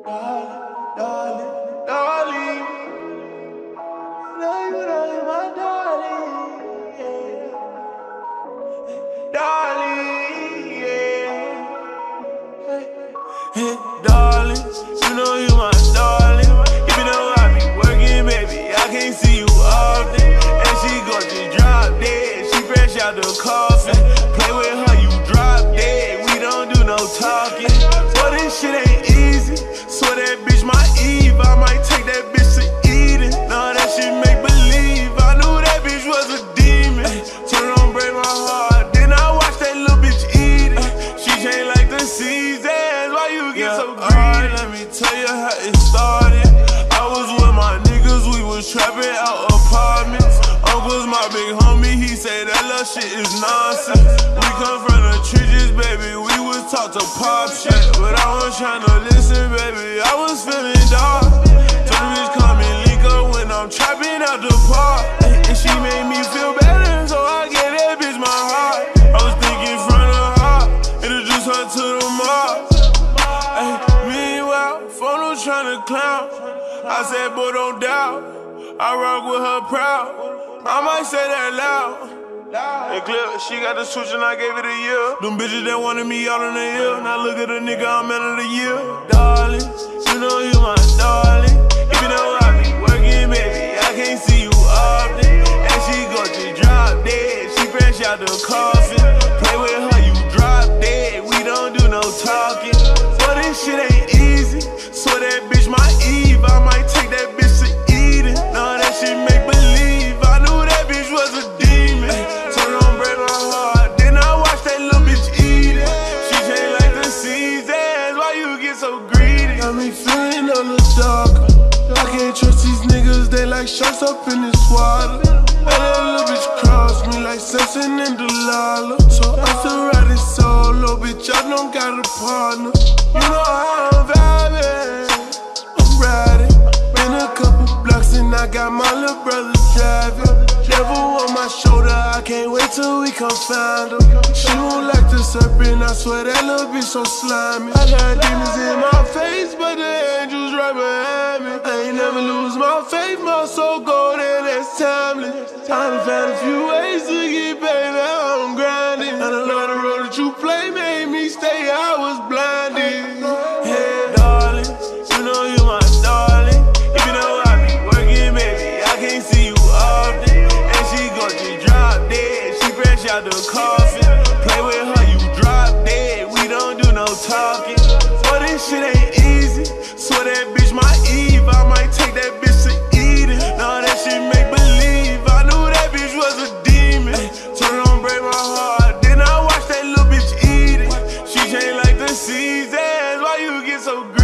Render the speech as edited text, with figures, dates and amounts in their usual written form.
darling, darling. You know you're my darling, yeah. Darling, yeah. Hey, darling, you know you my darling. Even though I be working, baby, I can't see you often. And she gon' just drop dead. She fresh out the coffin. Play with her, you drop dead. We don't do no talking. But this shit ain't easy. Swear that bitch my Eve. I might take that bitch to Eden. No, that shit make believe. I knew that bitch was a demon. Turn on, break my heart. Then I watch that little bitch eat it. She changed like the seasons. Why you get so greedy? Let me tell you how it started. I was with my niggas, we was trapping out apartments. Uncle's my big homie, he say that little shit is nonsense. We come from the trenches, baby, we was taught to pop shit. But I was tryna listen, baby, I was feeling dark. Told the bitch call me link up when I'm trapping out the park. And she made me feel better, so I gave that bitch my heart. I was thinking front of her, introduce her to the mob. Meanwhile, phone was tryna clown. I said, boy, don't doubt. I rock with her proud. I might say that loud. And Clip, she got the switch and I gave it a year. Them bitches that wanted me all in the ear. Now look at the nigga, I'm man of the year. Darling, you know you my darling. Even though I be working, baby, I can't see you often. And she gon' just drop dead. She fresh out the coffin. Play with her, you drop dead. We don't do no talking. But this shit ain't easy. So that bitch my Eve. I might take that bitch to Eden. No, that shit make believe. I knew that bitch was a demon. Turn on, break my heart. Then I watch that little bitch eat it. She changed like the seasons. Why you get so greedy? Got me feeling a little darker. I can't trust these niggas, they like sharks up in this water. And that little bitch crossed me like Simpson and Delilah. So I still ride it solo, bitch, I don't got a partner. You know how I'm vibing, I'm riding. Been a couple blocks and I got my little brother driving. Devil on my shoulder, I can't wait till we come find her. She won't like the serpent, I swear that little bitch so slimy. I got demons in my face, but the angels right behind me. I ain't never lose my faith, my soul golden, that's timeless. I done found a few ways to get paid, now I'm grinding. And I love the road that you play, made me stay, I was blinded. Hey, darling, you know you my darling. Even though I be working, baby, I can't see you often. And she gon' just drop dead. She fresh out the coffin. Play with her, you drop dead. We don't do no talking. But this shit ain't easy. Swear that bitch my Eve. I might take that bitch to Eden. No, that shit make believe. I knew that bitch was a demon. Turn on, break my heart. Then I watch that little bitch eat it. She changed like the seasons. Why you get so good?